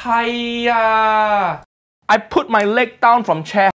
Hiya! I put my leg down from chair